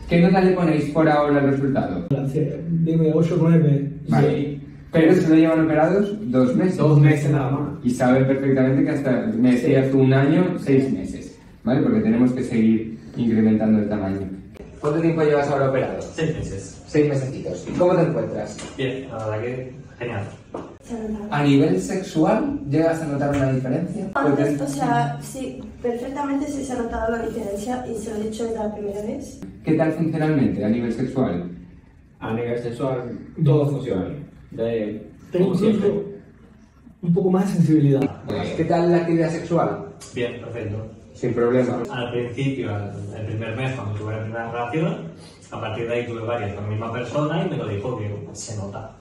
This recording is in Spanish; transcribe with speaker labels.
Speaker 1: ¿Qué nota le ponéis por ahora al resultado?
Speaker 2: Dime 8 o 9.
Speaker 1: Vale.
Speaker 2: Sí.
Speaker 1: Pero solo llevan operados 2 meses.
Speaker 2: 2 meses nada más.
Speaker 1: Y saben perfectamente que hasta, me decías tú, 1 año, 6 meses. ¿Vale? Porque tenemos que seguir incrementando el tamaño. ¿Cuánto tiempo llevas ahora operado?
Speaker 3: 6 meses.
Speaker 1: 6 mesecitos. ¿Y cómo te encuentras?
Speaker 3: Bien, la verdad que genial.
Speaker 1: ¿A nivel sexual llegas a notar una diferencia?
Speaker 4: Antes, o sea, sí, perfectamente sí se ha notado la diferencia y se lo he dicho desde la primera vez.
Speaker 1: ¿Qué tal funcionalmente a nivel sexual?
Speaker 5: A nivel sexual, todo funciona bien.
Speaker 2: Tengo
Speaker 5: Como siempre.
Speaker 2: incluso un poco más de sensibilidad.
Speaker 1: ¿Qué tal la actividad sexual?
Speaker 3: Bien, perfecto.
Speaker 1: Sin problema.
Speaker 3: Al principio, el primer mes, cuando tuve la primera relación, a partir de ahí tuve varias con la misma persona y me lo dijo que se nota.